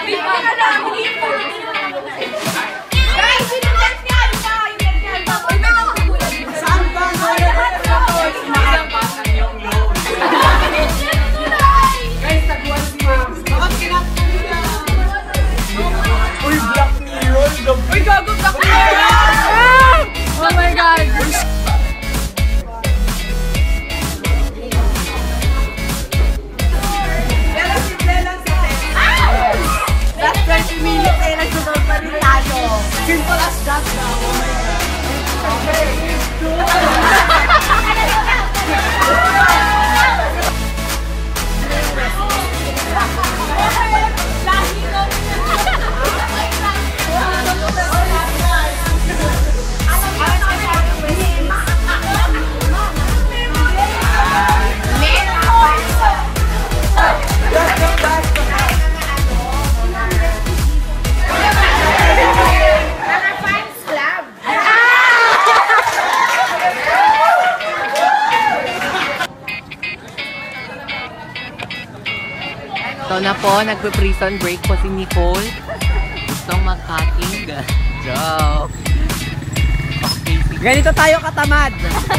So na po, nagpe-prison break po si Nicole. Gustong mag-cutting. Joke. Okay, sige. Ganito tayo katamad.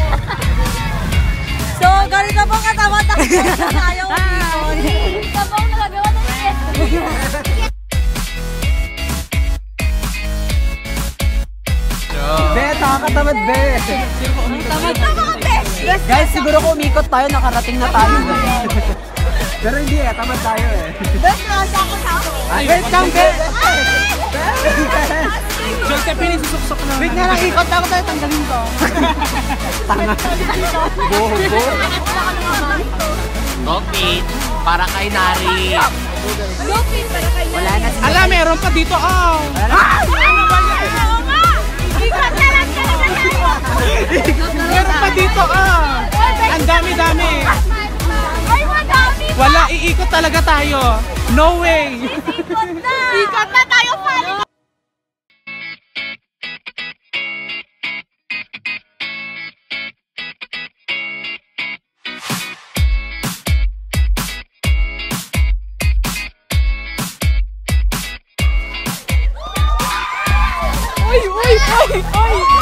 So, ganito po katamad tayo. Ito po ang nagagawa ng Be, nakakatamad, be. Tamad be. Guys, siguro kung umikot tayo, nakarating na tayo. Pero hindi eh, tamad tayo eh. Best na, sako-sako. Wait lang, be. Josephine, susuk-suk na. Wait nga lang, ikot ako tayo, tanggalin ko. Tanga. Bobo. Gopit, para kay Nari. Lupin, para kay Wala na si... Ala, meron pa dito, oh. Ano ba yan? Oo nga. Ikot na lang talaga tayo. Meron pa dito, oh. Ang dami-dami. Ay, madami pa. Wala, iikot talaga tayo. No way. Ikot na. Ikot na tayo, pali. Oy, oy, oy, oy.